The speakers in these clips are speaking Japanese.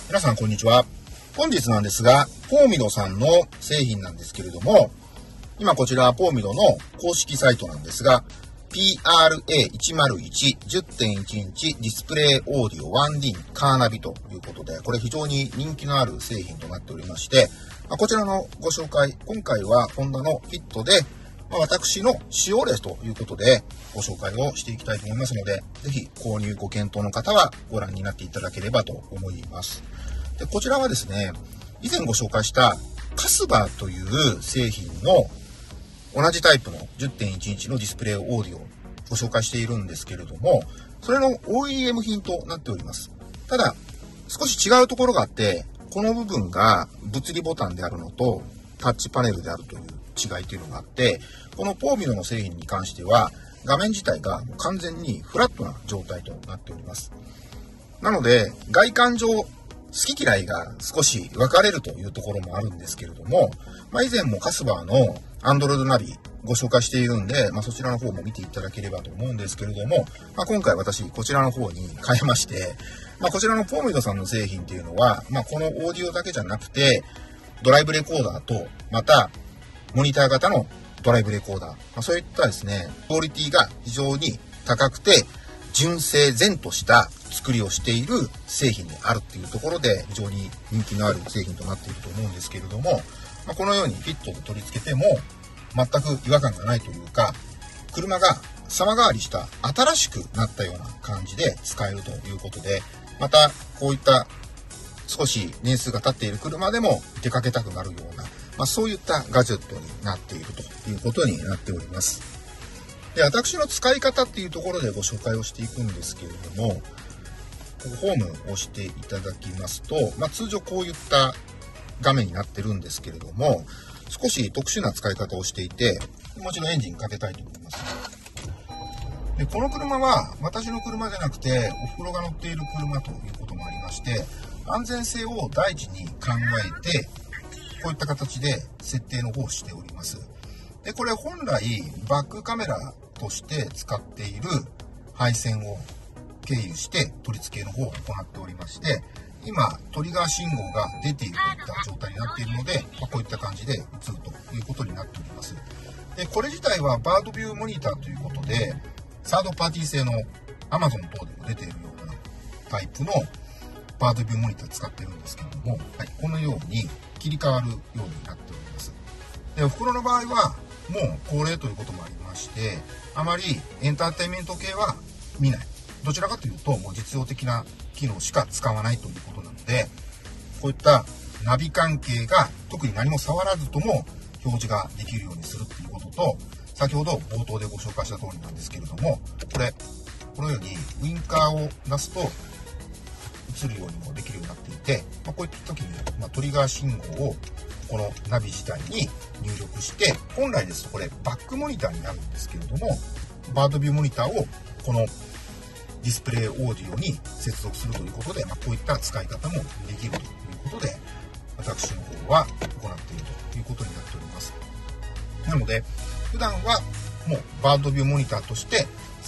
皆さんこんにちは。本日なんですが、ポーミドさんの製品なんですけれども、今こちらポーミドの公式サイトなんですが、PRA101 10.1 インチディスプレイオーディオ 1D カーナビということで、これ非常に人気のある製品となっておりまして、こちらのご紹介、今回はホンダのフィットで、私の使用例ということでご紹介をしていきたいと思いますので、ぜひ購入ご検討の方はご覧になっていただければと思います。で、こちらはですね、以前ご紹介したカスバーという製品の同じタイプの 10.1 インチのディスプレイオーディオをご紹介しているんですけれども、それの OEM 品となっております。ただ、少し違うところがあって、この部分が物理ボタンであるのとタッチパネルであるという違いというのがあって、このポーミドの製品に関しては画面自体が完全にフラットな状態となっております。なので、外観上好き嫌いが少し分かれるというところもあるんですけれども、以前もカスバーの Android ナビご紹介しているんで、そちらの方も見ていただければと思うんですけれども、今回私こちらの方に変えまして、こちらのポーミドさんの製品っていうのは、このオーディオだけじゃなくて、ドライブレコーダーと、またモニター型のドライブレコーダー、そういったですね、クオリティが非常に高くて、純正前とした作りをしている製品であるっていうところで非常に人気のある製品となっていると思うんですけれども、このようにフィットで取り付けても全く違和感がないというか、車が様変わりした新しくなったような感じで使えるということで、またこういった少し年数が経っている車でも出かけたくなるような、そういったガジェットになっているということになっております。で、私の使い方っていうところでご紹介をしていくんですけれども、ホームを押していただきますと、通常こういった画面になってるんですけれども、少し特殊な使い方をしていて、もちろんエンジンかけたいと思います。で、この車は私の車じゃなくてお袋が乗っている車ということもありまして、安全性を第一に考えて、こういった形で設定の方をしております。で、これ本来バックカメラとして使っている配線を経由して取り付けの方を行っておりまして、今トリガー信号が出ているといった状態になっているので、こういった感じで映るということになっております。で、これ自体はバードビューモニターということで、サードパーティー製の Amazon 等でも出ているようなタイプのバードビューモニター使ってるんですけれども、このように切り替わるようになっております。で、お袋の場合はもう高齢ということもありまして、あまりエンターテインメント系は見ない。どちらかというと、もう実用的な機能しか使わないということなので、こういったナビ関係が特に何も触らずとも表示ができるようにするということと、先ほど冒頭でご紹介した通りなんですけれども、このようにウインカーを出すと映るようにもできるようになっていて、こういった時に、トリガー信号をこのナビ自体に入力して、本来ですとこれバックモニターになるんですけれども、バードビューモニターをこのディスプレイオーディオに接続するということで、こういった使い方もできるということで、私の方は行っているということになっております。なので、普段はもうバードビューモニターとして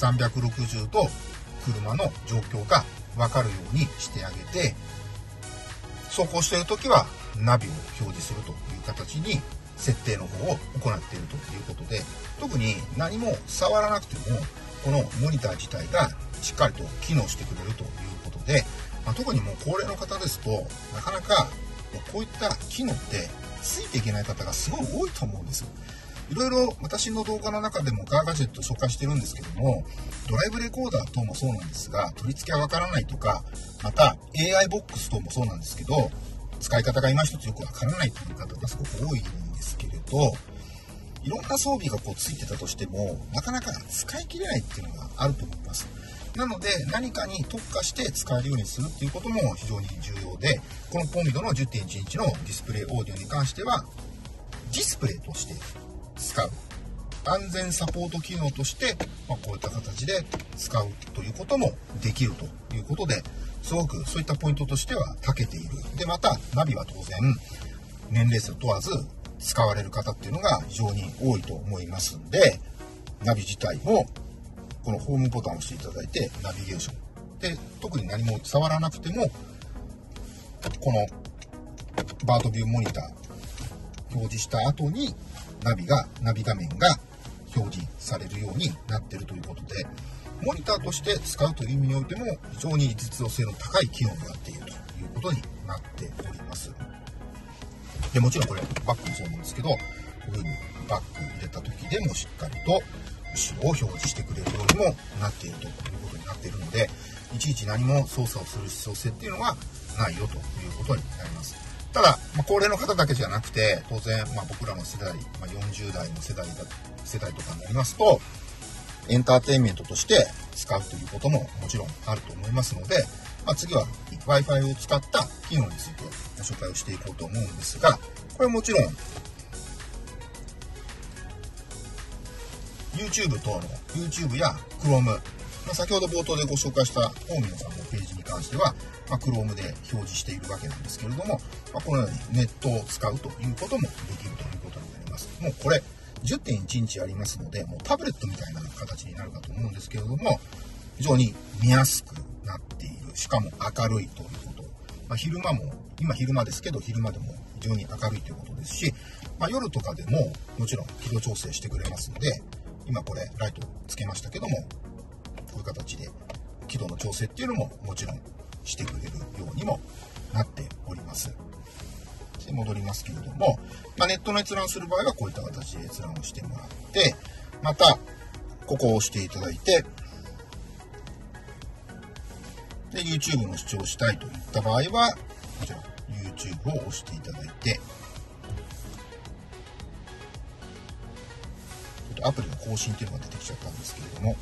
360度車の状況が分かるようにしてあげて、走行している時はナビを表示するという形に設定の方を行っているということで、特に何も触らなくてもこのモニター自体がしっかりと機能してくれるということで、特にもう高齢の方ですとなかなかこういった機能ってついていけない方がすごい多いと思うんですよ。いろいろ私の動画の中でもカーガジェット紹介してるんですけども、ドライブレコーダー等もそうなんですが、取り付けはわからないとか、また AI ボックス等もそうなんですけど、使い方が今一つよくわからないという方がすごく多いんですけれど、いろんな装備がついてたとしてもなかなか使い切れないっていうのがあると思います。なので、何かに特化して使えるようにするっていうことも非常に重要で、このポーミドの 10.1 インチのディスプレイオーディオに関してはディスプレイとして使う、安全サポート機能として、こういった形で使うということもできるということで、すごくそういったポイントとしては長けている。で、またナビは当然年齢層問わず使われる方っていうのが非常に多いと思いますんで、ナビ自体もこのホームボタンを押していただいてナビゲーションで、特に何も触らなくてもこのバードビューモニター表示した後にナビ画面が表示されるようになっているということで、モニターとして使うという意味においても非常に実用性の高い機能になっているということになっております。でもちろんこれバックもそうなんですけど、こういう風にバック入れた時でもしっかりと後ろを表示してくれるようにもなっているということになっているので、いちいち何も操作をする必要性っていうのはないよということになります。ただ、高齢の方だけじゃなくて、当然、僕らの世代、40代の世代とかになりますと、エンターテインメントとして使うということももちろんあると思いますので、次は Wi-Fi を使った機能についてご紹介をしていこうと思うんですが、これもちろん YouTube 等の YouTube や Chrome、先ほど冒頭でご紹介したホーミノさんのページに関しては、Chrome で表示しているわけなんですけれども、このようにネットを使うということもできるということになります。もうこれ 10.1 インチありますので、もうタブレットみたいな形になるかと思うんですけれども、非常に見やすくなっている。しかも明るいということ。昼間も、今昼間ですけど、昼間でも非常に明るいということですし、夜とかでももちろん輝度調整してくれますので、今これライトつけましたけども、こういう形で輝度の調整っていうのももちろんしてくれるようにもなっております。で戻りますけれども、ネットの閲覧する場合はこういった形で閲覧をしてもらって、またここを押していただいて、で YouTube の視聴したいといった場合はこちら YouTube を押していただいて、アプリの更新っていうのが出てきちゃったんですけれども、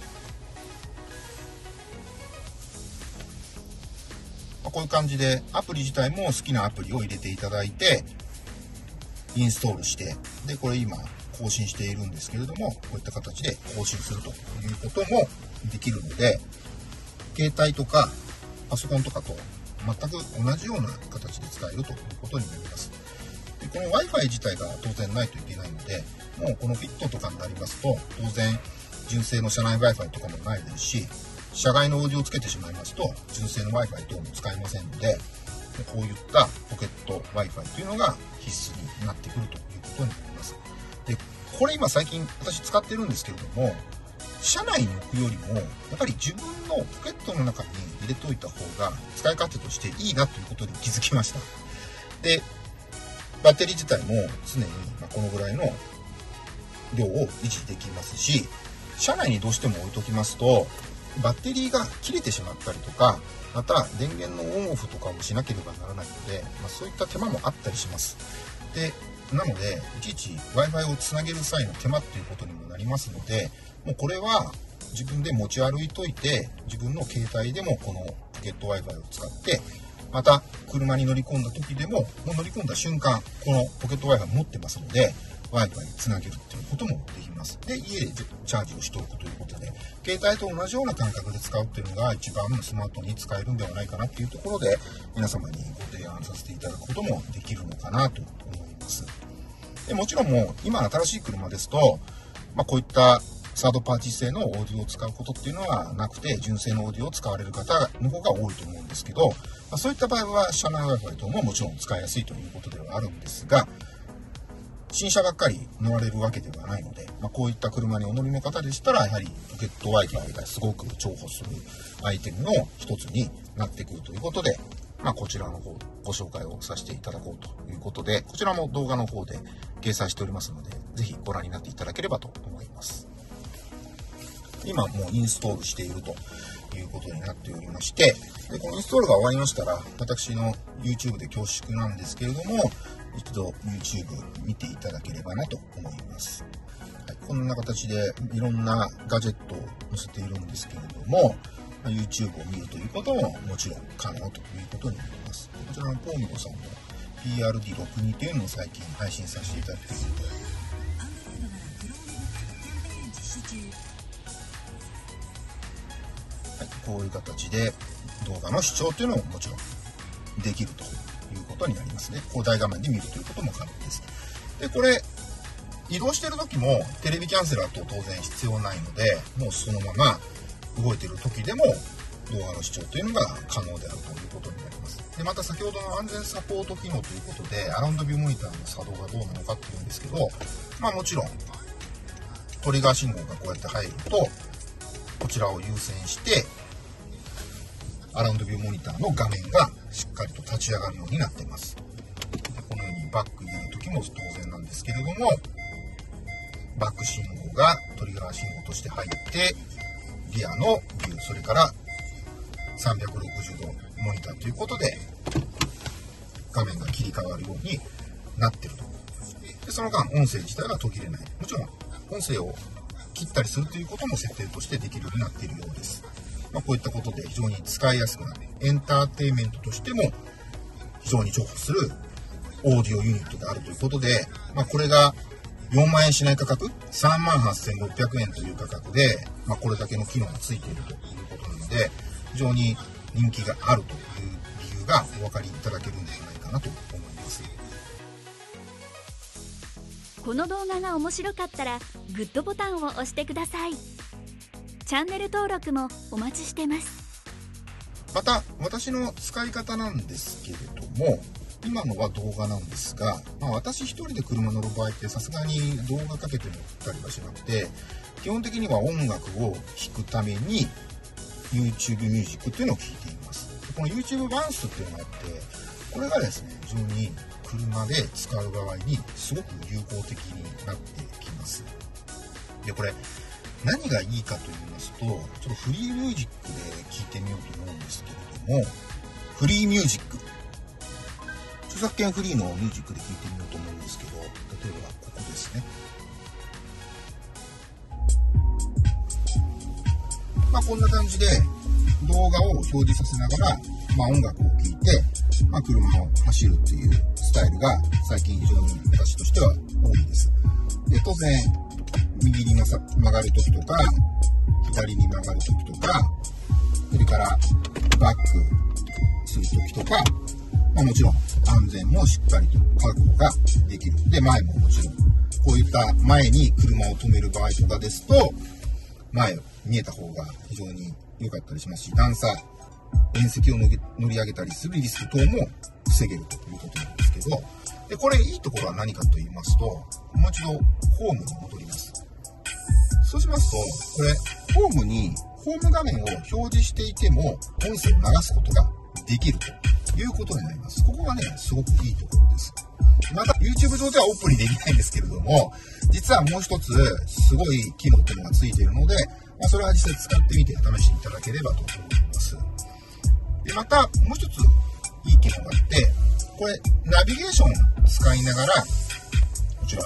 こういう感じでアプリ自体も好きなアプリを入れていただいてインストールして、でこれ今更新しているんですけれども、こういった形で更新するということもできるので、携帯とかパソコンとかと全く同じような形で使えるということになります。でこの Wi-Fi 自体が当然ないといけないので、もうこのフィットとかになりますと当然純正の車内 Wi-Fi とかもないですし、車外のオーディオをつけてしまいますと純正の Wi-Fi 等も使えませんので、こういったポケット Wi-Fi というのが必須になってくるということになります。でこれ今最近私使ってるんですけれども、車内に置くよりもやっぱり自分のポケットの中に入れておいた方が使い勝手としていいなということに気づきました。でバッテリー自体も常にこのぐらいの量を維持できますし、車内にどうしても置いときますとバッテリーが切れてしまったりとか、また電源のオンオフとかもしなければならないので、そういった手間もあったりします。でなのでいちいち Wi-Fi をつなげる際の手間っていうことにもなりますので、もうこれは自分で持ち歩いといて、自分の携帯でもこのポケット Wi-Fi を使って、また車に乗り込んだ時でも、もう乗り込んだ瞬間このポケット Wi-Fi 持ってますので Wi-Fi につなげるっていうこともできます。で家でチャージをしておくということで、携帯と同じような感覚で使うっていうのが一番スマートに使えるんではないかなっていうところで、皆様にご提案させていただくこともできるのかなと思います。でもちろんもう今新しい車ですと、こういったサードパーティー製のオーディオを使うことっていうのはなくて、純正のオーディオを使われる方の方が多いと思うんですけど、そういった場合は車内 Wi-Fi 等ももちろん使いやすいということではあるんですが、新車ばっかり乗られるわけではないので、こういった車にお乗りの方でしたらやはりポケット Wi-Fi がすごく重宝するアイテムの一つになってくるということで、こちらの方ご紹介をさせていただこうということで、こちらも動画の方で掲載しておりますので、ぜひご覧になっていただければと思います。今もうインストールしているということになっておりまして、でこのインストールが終わりましたら、私の YouTube で恐縮なんですけれども、一度 YouTube 見ていただければなと思います。こんな形でいろんなガジェットを載せているんですけれども、YouTube を見るということももちろん可能ということになります。こちらのポーミゴさんの PRD62 というのを最近配信させていただいているので、こういう形で動画の視聴というのももちろんできるということになりますね。大画面で見るということも可能です。でこれ移動している時もテレビキャンセラーと当然必要ないので、もうそのまま動いている時でも動画の視聴というのが可能であるということになります。でまた先ほどの安全サポート機能ということでアラウンドビューモニターの作動がどうなのかっていうんですけど、もちろんトリガー信号がこうやって入るとこちらを優先してアラウンドビューモニターの画面がしっかりと立ち上がるようになっています。でこのようにバック入れる時も当然なんですけれども、バック信号がトリガー信号として入ってリアのビュー、それから360度モニターということで画面が切り替わるようになっていると。でその間音声自体が途切れない、もちろん音声を切ったりするということも設定としてできるようになっているようです。こういったことで非常に使いやすくなる、エンターテインメントとしても非常に重宝するオーディオユニットであるということで、これが4万円しない価格、38,600円という価格で、これだけの機能がついているということなので、非常に人気があるという理由がお分かりいただけるんじゃないかなと思います。 この動画が面白かったらグッドボタンを押してください。チャンネル登録もお待ちしてます。 また私の使い方なんですけれども、今のは動画なんですが、私一人で車乗る場合ってさすがに動画かけて乗ったりはしなくて、基本的には音楽を聴くために YouTube ミュージックっていうのを聴いています。この YouTube バンスっていうのがあって、これがですね非常に車で使う場合にすごく有効的になってきます。でこれ何がいいかと言いますと、ちょっとフリーミュージックで聴いてみようと思うんですけれども、フリーミュージック、著作権フリーのミュージックで聴いてみようと思うんですけど、例えばここですね。こんな感じで動画を表示させながら、音楽を聴いて、車を走るっていうスタイルが最近非常に私としては多いです。で当然右に曲がるときとか左に曲がるときとか、それからバックするときとか、もちろん安全もしっかりと確保ができる。で前ももちろんこういった前に車を止める場合とかですと、前見えた方が非常に良かったりしますし、段差縁石を乗り上げたりするリスク等も防げるということなんですけど、でこれいいところは何かと言いますと、もう一度ホームに戻ります。そうしますと、これホーム画面を表示していても音声を流すことができるということになります。ここがねすごくいいところです。また YouTube 上ではオープンにできないんですけれども、実はもう一つすごい機能というのがついているので、それは実際使ってみて試していただければと思います。でまたもう一ついい機能があって、これナビゲーションを使いながら、こちら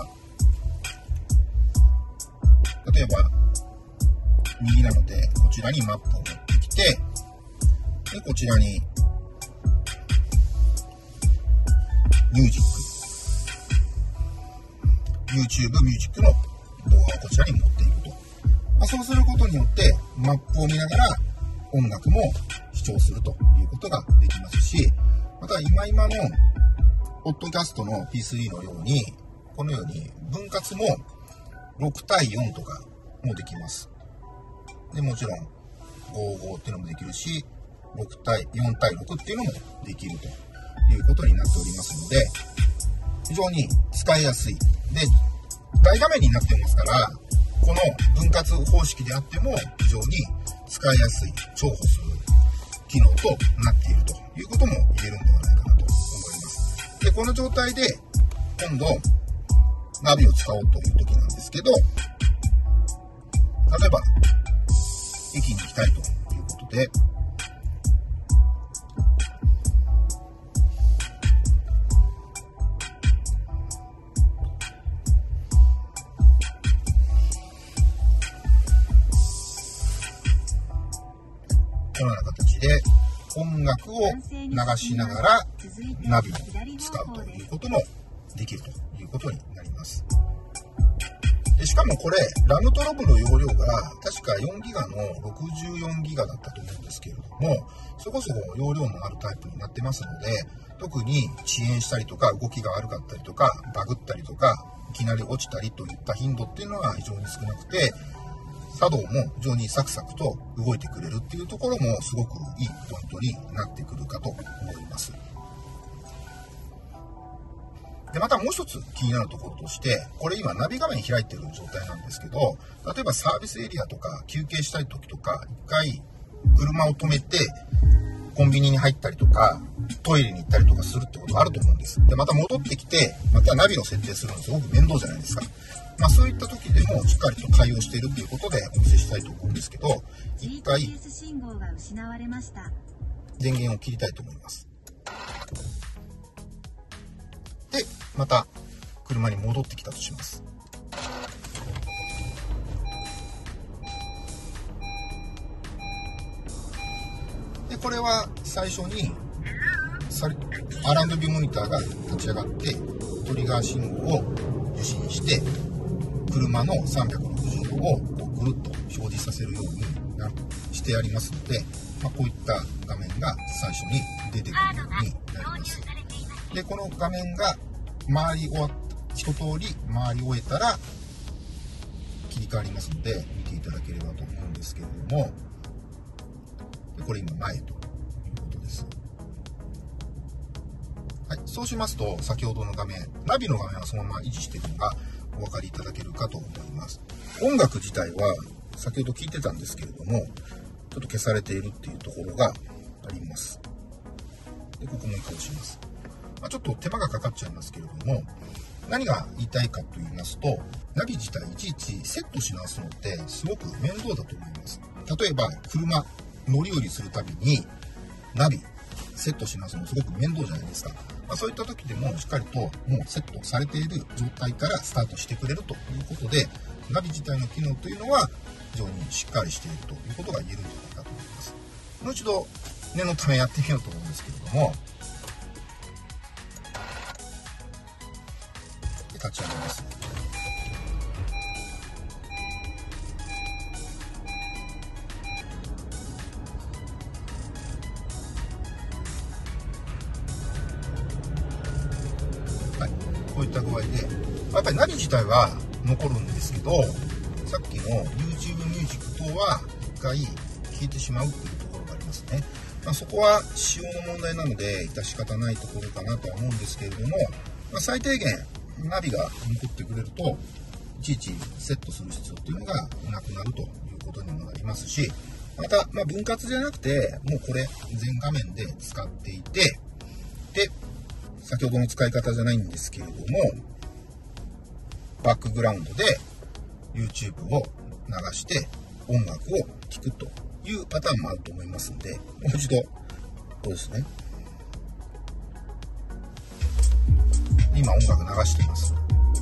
例えば右なのでこちらにマップを持ってきて、でこちらにミュージック、YouTube ミュージックの動画をこちらに持っていると。そうすることによってマップを見ながら音楽も視聴するということができますし、また今のポッドキャストの P3 のようにこのように分割も6対4とかもできます。でもちろん55っていうのもできるし、4対6っていうのもできるということになっておりますので、非常に使いやすい。で大画面になってますから、この分割方式であっても非常に使いやすい、重宝する機能となっているということも言えるんではないかなと思います。でこの状態で今度ナビを使おうという時なんですけど、例えば駅に行きたいということで、このような形で音楽を流しながらナビを使うということもできるということになります。でしかもこれラムトロブの容量が確か4ギガの64ギガだったと思うんですけれども、そこそこ容量のあるタイプになってますので、特に遅延したりとか動きが悪かったりとかバグったりとかいきなり落ちたりといった頻度っていうのは非常に少なくて、 作動も非常にサクサクと動いてくれるっていうところもすごくいいポイントになってくるかと思います。で、またもう一つ気になるところとして、これ今ナビ画面開いてる状態なんですけど、例えばサービスエリアとか休憩したい時とか、一回車を止めてコンビニに入ったりとかトイレに行ったりとかするってことがあると思うんです。で、また戻ってきてまたナビの設定するのすごく面倒じゃないですか。そういった時でもしっかりと対応しているということでお見せしたいと思うんですけど、一回電源を切りたいと思います。で、また車に戻ってきたとします。で、これは最初にR&B モニターが立ち上がってトリガー信号を受信して車の360度をぐるっと表示させるようにしてありますので、こういった画面が最初に出てくるようになります。で、この画面が一通り回り終えたら切り替わりますので見ていただければと思うんですけれども、でこれ今前ということです。はい、そうしますと先ほどの画面、ナビの画面はそのまま維持しているのがお分かりいただけるかと思います。音楽自体は先ほど聞いてたんですけれども、ちょっと消されているっていうところがあります。で、ここも移行します。ちょっと手間がかかっちゃいますけれども、何が言いたいかと言いますと、ナビ自体いちいちセットし直すのってすごく面倒だと思います。例えば車乗り降りするたびにナビセットし直すのすごく面倒じゃないですか。そういった時でもしっかりともうセットされている状態からスタートしてくれるということで、ナビ自体の機能というのは非常にしっかりしているということが言えるんじゃないかと思います。もう一度念のためやってみようと思うんですけれども、立ち上げます。はい、こういった具合でやっぱりナビ自体は残るんですけど、さっきの YouTube ミュージック等は一回消えてしまうというところがありますね。そこは仕様の問題なので致し方ないところかなとは思うんですけれども、最低限ナビが残ってくれるといちいちセットする必要っていうのがなくなるということにもなりますし、また、分割じゃなくてもうこれ全画面で使っていて、で先ほどの使い方じゃないんですけれども、バックグラウンドで YouTube を流して音楽を聴くというパターンもあると思いますので、もう一度こうですね、今音楽流しています。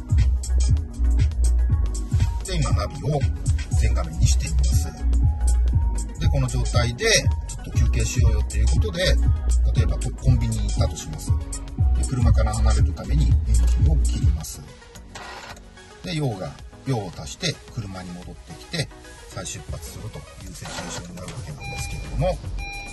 で、今ナビを全画面にしています。で、この状態でちょっと休憩しようよっていうことで、例えばコンビニに行ったとします。で、車から離れるためにエンジンを切ります。で、用を足して車に戻ってきて再出発するというシチュエーションになるわけなんですけれども、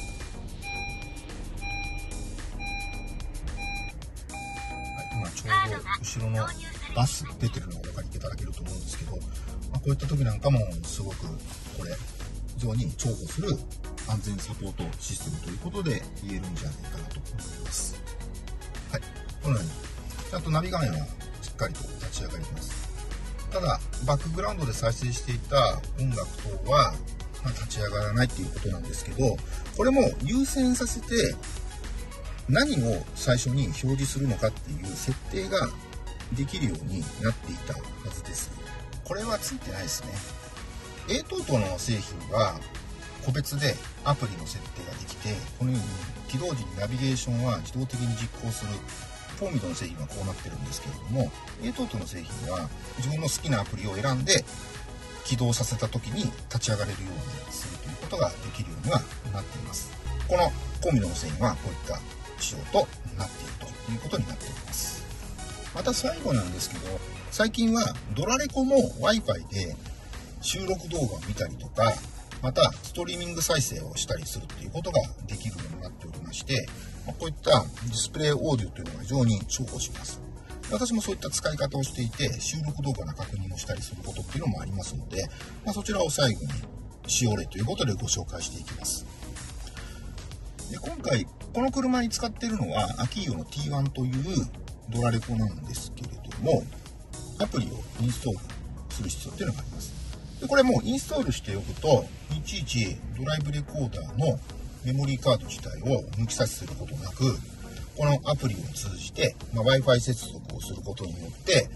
今ちょうど後ろのバス出てるのをお分かりいただけると思うんですけど、こういった時なんかもすごくこれ非常に重宝する安全サポートシステムということで言えるんじゃないかなと思います。はい、このようにちゃんとナビ画面はしっかりと立ち上がります。ただバックグラウンドで再生していた音楽等は立ち上がらないっていうことなんですけど、これも優先させて何を最初に表示するのかっていう設定ができるようになっていたはずです。これはついてないですね。A 等々の製品は個別でアプリの設定ができて、このように起動時にナビゲーションは自動的に実行する。フォーミドの製品はこうなってるんですけれども、A 等々の製品は自分の好きなアプリを選んで起動させた時に立ち上がれるようにするということができるようにはなっています。このフォーミドの製品はこういった仕様となっているということになっております。また最後なんですけど、最近はドラレコも Wi-Fi で収録動画を見たりとか、またストリーミング再生をしたりするっていうことができるようになっておりまして、こういったディスプレイオーディオというのが非常に重宝します。 私もそういった使い方をしていて、収録動画の確認をしたりすることっていうのもありますので、そちらを最後に使用例ということでご紹介していきます。で、今回この車に使っているのはアキーヨの T1 というドラレコなんですけれども、アプリをインストールする必要っていうのがあります。で、これもうインストールしておくと、いちいちドライブレコーダーのメモリーカード自体を抜き差しすることなく、このアプリを通じて、Wi-Fi 接続をすることによって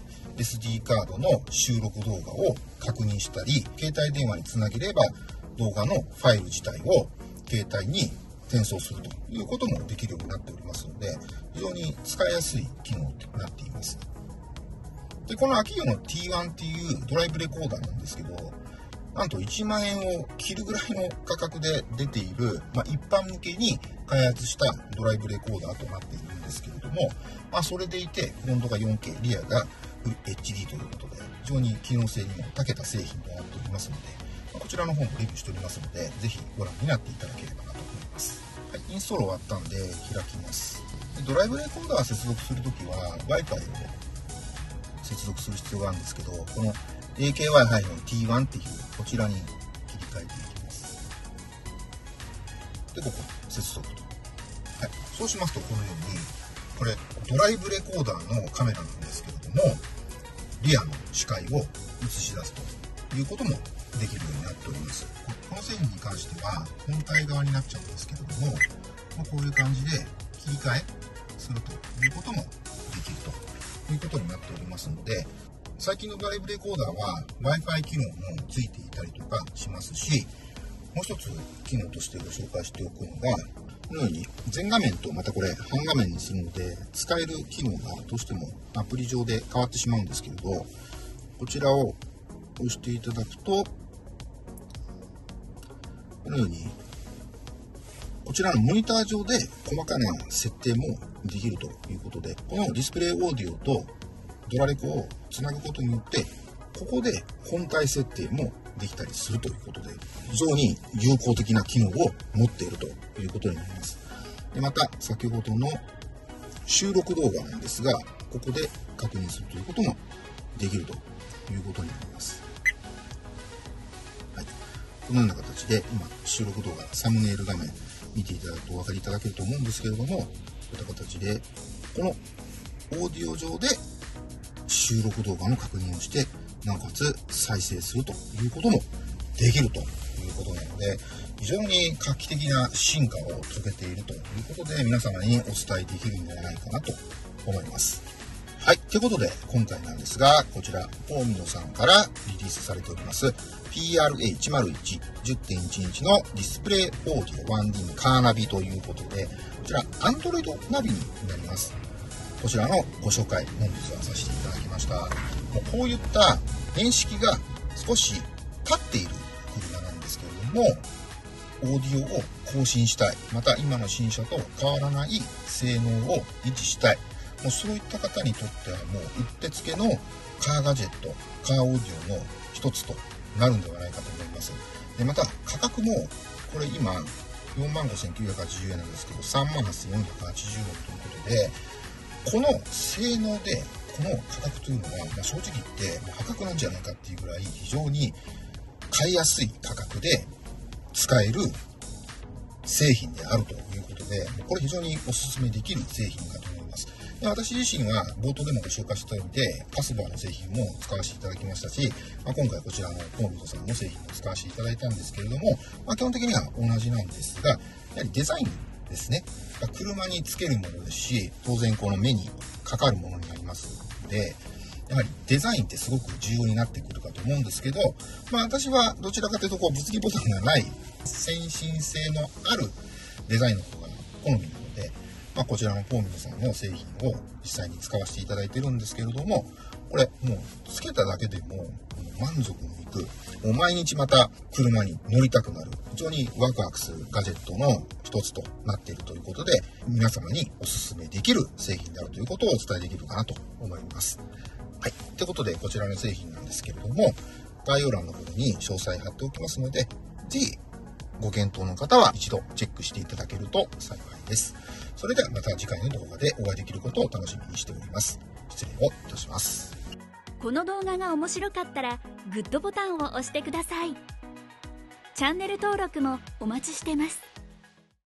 SD カードの収録動画を確認したり、携帯電話につなげれば動画のファイル自体を携帯に転送するということもできるようになっておりますので、非常に使いやすい機能となっています。で、このアキーヨの T1 っていうドライブレコーダーなんですけど、なんと1万円を切るぐらいの価格で出ている、一般向けに開発したドライブレコーダーとなっているんですけれども、それでいてフロントが 4K、リアが HD ということで、非常に機能性にも長けた製品となっておりますので、こちらの方もレビューしておりますので、ぜひご覧になっていただければなと思います。はい、インストール終わったんで開きます。ドライブレコーダー接続するときは Wi-Fi を接続する必要があるんですけど、この AKY の T1 っていうこちらに切り替えていきます。で、ここ接続と、はい、そうしますとこのように、これドライブレコーダーのカメラなんですけれども、リアの視界を映し出すということもできるようになっております。この製品に関しては本体側になっちゃうんですけれども、こういう感じで切り替えするということもできるということになっておりますので、最近のドライブレコーダーは Wi-Fi 機能もついていたりとかしますし、もう一つ機能としてご紹介しておくのが、このように全画面とまたこれ半画面にするので、使える機能がどうしてもアプリ上で変わってしまうんですけれど、こちらを押していただくと、このようにこちらのモニター上で細かな設定もできるということで、このディスプレイオーディオとドラレコをつなぐことによって、ここで本体設定もできたりするということで、非常に有効的な機能を持っているということになります。で、また先ほどの収録動画なんですが、ここで確認するということもできるということになります。はい、このような形で今収録動画サムネイル画面見ていただくとお分かりいただけると思うんですけれども、こういった形でこのオーディオ上で収録動画の確認をして、なおかつ再生するということもできるということなので、非常に画期的な進化を遂げているということで、皆様にお伝えできるんではないかなと思います。はい、ということで今回なんですが、こちらフォーミドさんからリリースされております PRA101 10.1 インチのディスプレイオーディオ 1D カーナビということで、こちら Android ナビになります。こちらのご紹介本日はさせていただきました。もうこういった年式が少し経っている車なんですけれども、オーディオを更新したい、また今の新車と変わらない性能を維持したい、もうそういった方にとってはもううってつけのカーガジェット、カーオーディオの一つとなるんではないかと思います。で、また価格もこれ今 45,980 円なんですけど 38,480 円ということで、この性能でこの価格というのは、正直言って破格なんじゃないかっていうぐらい非常に買いやすい価格で使える製品であるということで、これ非常にお勧めできる製品だと思います。で、私自身は冒頭でもご紹介したようにパスバーの製品も使わせていただきましたし、今回こちらのフォーミドさんの製品も使わせていただいたんですけれども、基本的には同じなんですが、やはりデザインですね、車につけるものですし、当然この目にかかるものになりますので、やはりデザインってすごく重要になってくるかと思うんですけど、私はどちらかというと物理ボタンがない先進性のあるデザインの方が好みなので、こちらのフォーミドさんの製品を実際に使わせていただいてるんですけれども、これもうつけただけでも満足のいく、もう毎日また車に乗りたくなる、非常にワクワクするガジェットの一つとなっているということで、皆様にお勧めできる製品であるということをお伝えできるかなと思います。はい、ということでこちらの製品なんですけれども、概要欄の方に詳細貼っておきますので、ぜひご検討の方は一度チェックしていただけると幸いです。それではまた次回の動画でお会いできることを楽しみにしております。 失礼をいたします。 この動画が面白かったらグッドボタンを押してください。チャンネル登録もお待ちしてます。